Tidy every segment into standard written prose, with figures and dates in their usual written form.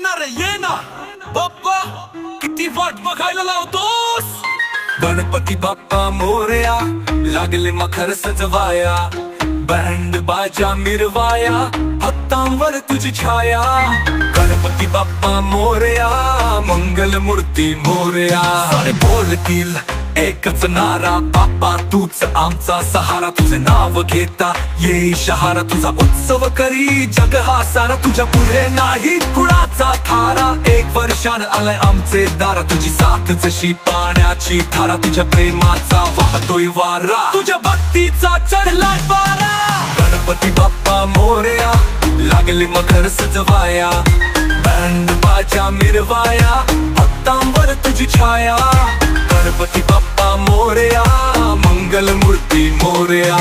ये ना बाप्पा किती वाट बघायला लावतोस। गणपती बाप्पा मोरया लागले मखर सजवाया, बँड बाजा मिरवाया, भक्तांवर तुझी छाया। गणपती बाप्पा मोरया मंगल मूर्ती मोरया। सारे बोलतील एकच नारा, बाप्पा तूच आमचा सहारा। तुझे नाव घेता येई शहारा, तुझा उत्सव करी जग हा सारा। तुझ्या पुढे नाही कुणाचा थारा, एक वर्षान आलाय आमचे दारा। तुझी साथ जशी पाण्याची धारा, तुझ्या प्रेमाचा वाहतोय वारा, तुझ्या भक्तीचा चढलाय पारा। गणपती बाप्पा मोरया लागले मखर सजवाया, बँड बाजा मिरवाया, भक्तांवर तुझी छाया। गणपती बाप्पा मोरया मंगल मूर्ती मोरया।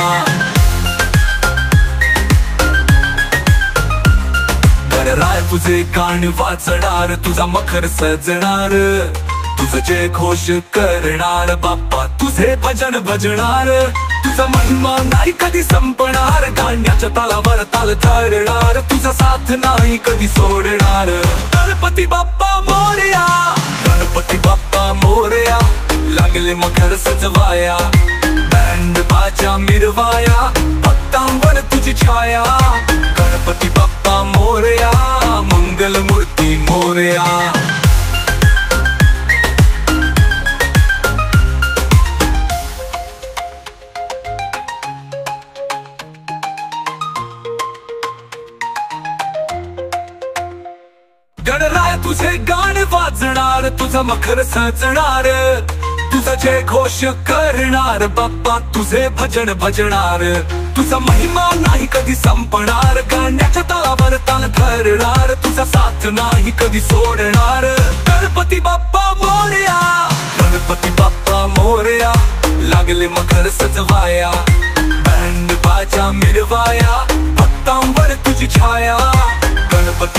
गणराय तुझे गाण वाजणार, तुझा मखर सजणार, तुझं जय घोष करणार। बाप्पा तुझे भजन भजणार, तुझा महिमा नाही कधी संपणार। गाण्याच्या तालावर ताल धरणार, तुझा साथ नाही कधी सोडणार। गणपती बाप्पा मोरया, गणपती बाप्पा मोरया लागले मखर सजवाया, बँड बाजा मिरवाया, भक्तांवर तुझी छाया। गणपती बाप्पा मोरया मंगल मूर्ती मोरया। गणराय तुझे गाण वाजणार, तुझा मखर सजणार, तुझा जय घोष करणार। बाप्पा तुझे भजन भजणार, तुझा महिमा नाही कधी संपणार। गाण्याच्या तालावर ताल धरणार, तुझा साथ नाही कधी सोडणार। गणपती बाप्पा मोरया, गणपती बाप्पा मोरया लागले मखर सजवाया, बँड बाजा मिरवाया, भक्तांवर तुझी छाया। गणपती